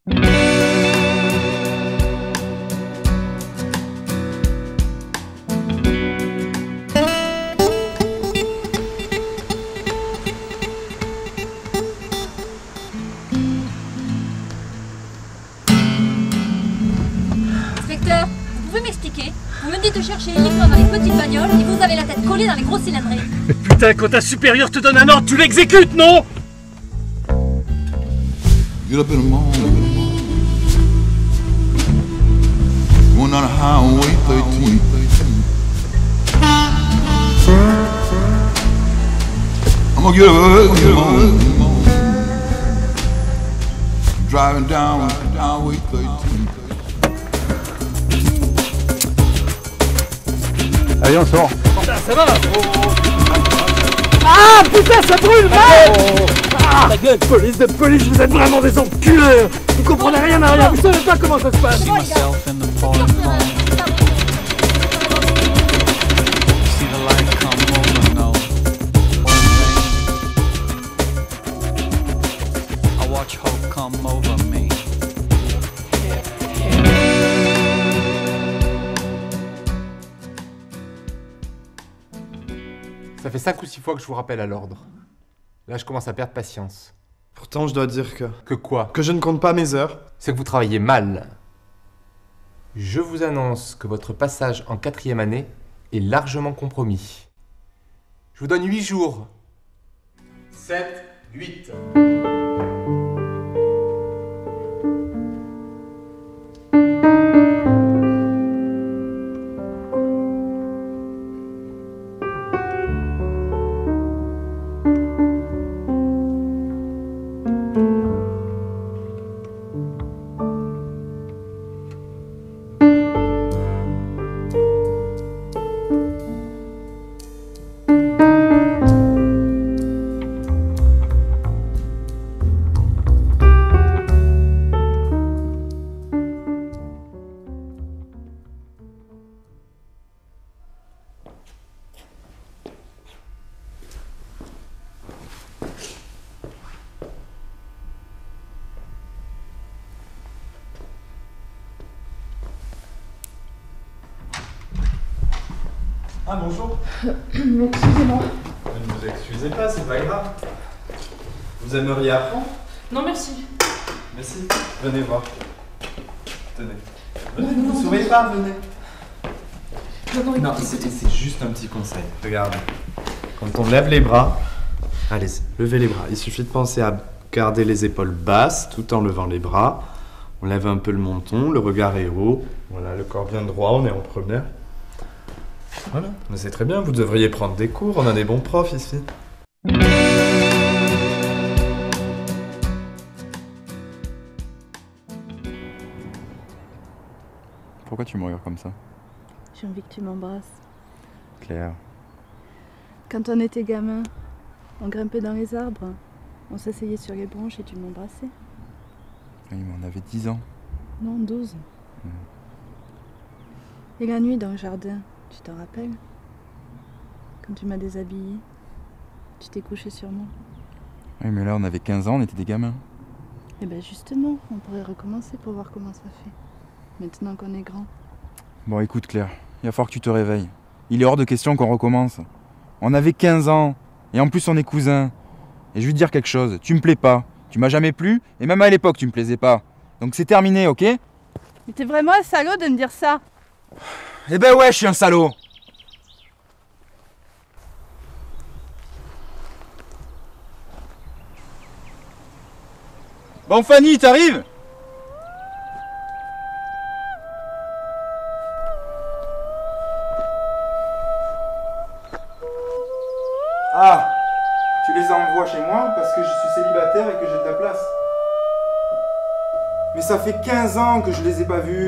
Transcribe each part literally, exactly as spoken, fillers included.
Inspecteur, vous pouvez m'expliquer? Vous me dites de chercher uniquement dans les petites bagnoles et vous avez la tête collée dans les gros cylindrées. Putain, quand ta supérieure te donne un ordre, tu l'exécutes, non? Get up in the morning, going down the highway thirteen. I'm gonna get up early in the morning, driving down highway thirteen. Allez, on sort. Putain, ça va. Ah putain, ça brûle mal. Ah, ta gueule. Police de police, vous êtes vraiment des enculés. Vous comprenez rien à rien, vous savez pas comment ça se passe. Ça fait cinq ou six fois que je vous rappelle à l'ordre. Là, je commence à perdre patience. Pourtant, je dois dire que... Que quoi? Que je ne compte pas mes heures. C'est que vous travaillez mal. Je vous annonce que votre passage en quatrième année est largement compromis. Je vous donne huit jours. sept, huit. Ah bonjour. Excusez-moi. Ne vous excusez pas, c'est pas grave. Vous aimeriez apprendre? Non merci. Merci. Venez voir. Tenez. Venez, Non, ne non, vous non, sauvez non. pas, venez. Non, non, Non, écoutez, c'est c'est juste un petit conseil. Regardez. Quand on lève les bras, allez, levez les bras. Il suffit de penser à garder les épaules basses tout en levant les bras. On lève un peu le menton, le regard est haut. Voilà, le corps bien droit, on est en première. Voilà, mais c'est très bien, vous devriez prendre des cours, on a des bons profs ici. Pourquoi tu me regardes comme ça? j'ai envie que tu m'embrasses. Claire. Quand on était gamin, on grimpait dans les arbres, on s'asseyait sur les branches et tu m'embrassais. Oui, mais on avait dix ans. Non, douze. Mm. Et la nuit dans le jardin, tu t'en rappelles? Quand tu m'as déshabillée, tu t'es couché sur moi. Oui, mais là, on avait quinze ans, on était des gamins. Et ben justement, on pourrait recommencer pour voir comment ça fait. Maintenant qu'on est grand. Bon, écoute, Claire, il va falloir que tu te réveilles. Il est hors de question qu'on recommence. On avait quinze ans, et en plus, on est cousins. Et je vais te dire quelque chose, tu me plais pas. Tu m'as jamais plu, et même à l'époque, tu me plaisais pas. Donc c'est terminé, ok? Mais t'es vraiment un salaud de me dire ça. Eh ben ouais, je suis un salaud. Bon, Fanny, t'arrives? Ah, tu les envoies chez moi parce que je suis célibataire et que j'ai de la place. Mais ça fait quinze ans que je les ai pas vus.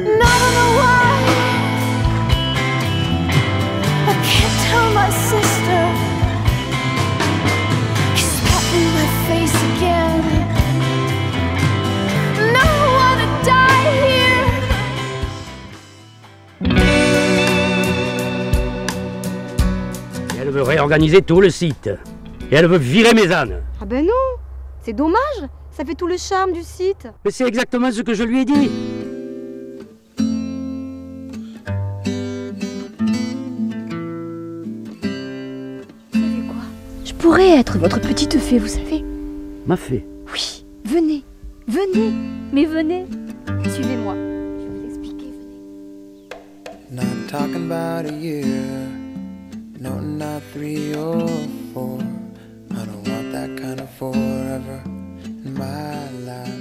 Elle veut réorganiser tout le site. Et elle veut virer mes ânes. Ah ben non, C'est dommage, ça fait tout le charme du site. Mais c'est exactement ce que je lui ai dit. Vous savez quoi? Je pourrais être votre petite fée, vous savez. Ma fée? Oui, venez, venez, mais venez. Suivez-moi, je vais vous expliquer, venez. Not talking about a year, no, not three or four. I don't want that kind of forever in my life.